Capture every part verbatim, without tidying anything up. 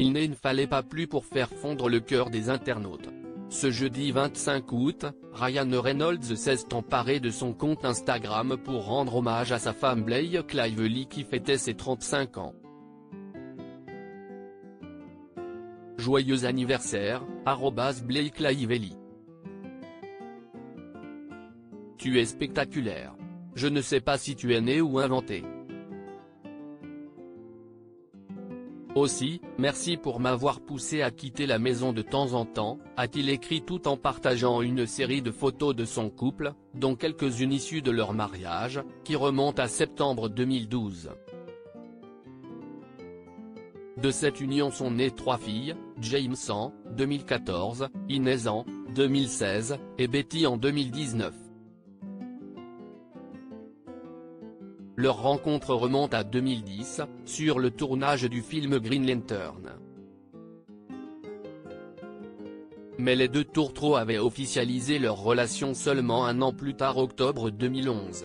il ne fallait pas plus pour faire fondre le cœur des internautes. Ce jeudi vingt-cinq août, Ryan Reynolds s'est emparé de son compte Instagram pour rendre hommage à sa femme Blake Lively qui fêtait ses trente-cinq ans. Joyeux anniversaire, arobase Blake Lively. Tu es spectaculaire. Je ne sais pas si tu es né ou inventé. Aussi, merci pour m'avoir poussé à quitter la maison de temps en temps, a-t-il écrit tout en partageant une série de photos de son couple, dont quelques-unes issues de leur mariage, qui remontent à septembre deux mille douze. De cette union sont nées trois filles, James en deux mille quatorze, Inez en deux mille seize, et Betty en deux mille dix-neuf. Leur rencontre remonte à deux mille dix, sur le tournage du film Green Lantern. Mais les deux tourtereaux avaient officialisé leur relation seulement un an plus tard, octobre deux mille onze.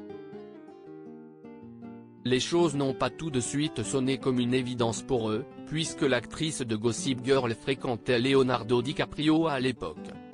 Les choses n'ont pas tout de suite sonné comme une évidence pour eux, puisque l'actrice de Gossip Girl fréquentait Leonardo DiCaprio à l'époque.